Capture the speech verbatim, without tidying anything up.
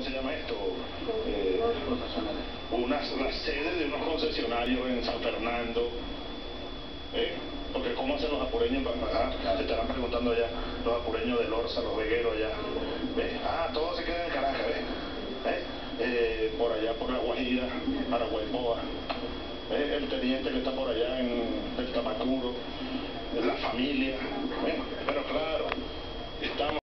se llama esto? Eh, una, la sede de unos concesionarios en San Fernando. ¿Eh? Porque ¿cómo hacen los apureños para pagar? Te estarán preguntando allá, los apureños del Orza, los vegueros allá. ¿Ves? Ah, todo se queda en Caracas, ¿ves? ¿Eh? Eh, por allá, por La Guajira, Paraguaypoa. ¿Eh? El teniente que está por allá en el Tamacuro, la familia. ¿Eh? Pero claro, estamos...